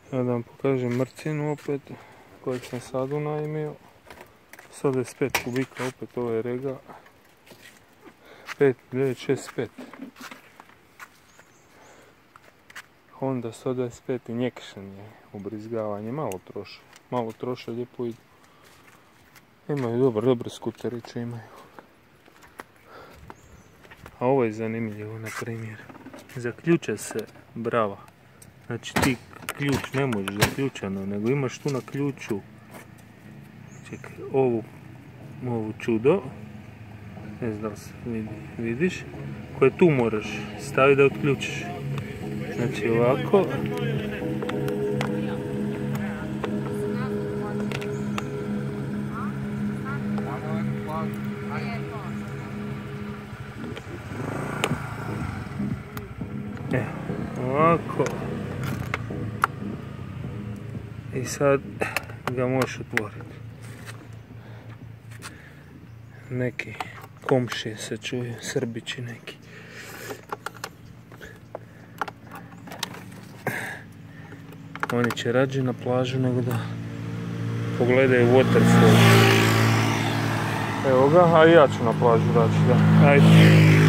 Evo da vam pokažem mrcinu opet, kojeg sam sad unajmio. 125 kubika, opet ovo je Rega 5965. Honda 125 injection je ubrizgavanje, malo troše, lijepo idu. Imaju dobre skuteriće imaju. A ovo je zanimljivo, na primjer. Zaključa se brava. Znači ti ključ ne možeš zaključano, nego imaš tu na ključu, čekaj, ovu čudo, ne znam da se vidiš, koje tu moraš staviti da otključiš. Znači ovako. Ovako. I sad ga možeš otvoriti. Neki komšije se čuju, Srbići neki. Oni će rađe na plažu nego da pogledaju waterfall. Evo ga, a ja ću na plažu rađe, da. Ajde.